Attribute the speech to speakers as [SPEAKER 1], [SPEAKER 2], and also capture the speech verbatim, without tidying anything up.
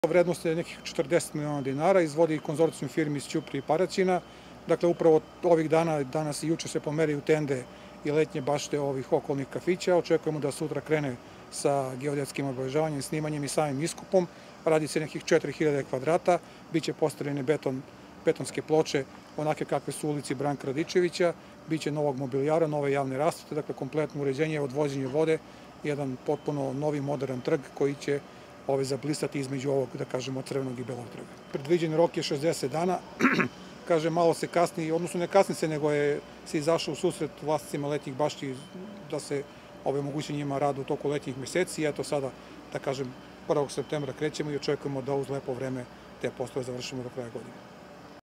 [SPEAKER 1] Vrednost je nekih četrdeset miliona dinara, izvodi konzorcijum firmi iz Ćuprije i Paraćina. Dakle, upravo ovih dana, danas i juče se pomeraju tende i letnje bašte ovih okolnih kafića. Očekujemo da sutra krene sa geodetskim obeležavanjem, snimanjem i samim iskopom. Radi se nekih četiri hiljade kvadrata, biće postavljene beton, betonske ploče, onake kakve su u ulici Branka Radičevića, biće novog mobilijara, nove javne rasvete, dakle kompletno uređenje, odvođenje vode, jedan potpuno novi modern trg koji će ove zablistati između ovog, da kažemo, crvenog i belog trga. Predviđen rok je šezdeset dana, kaže, malo se kasni, odnosno ne kasni se, nego je se izašao u susret vlasnicima letnjih bašti da se ove moguće njima rad u toku letnjih meseci i eto sada, da kažem, prvog septembra krećemo i očekujemo da uz lepo vreme te poslove završimo do kraja godine.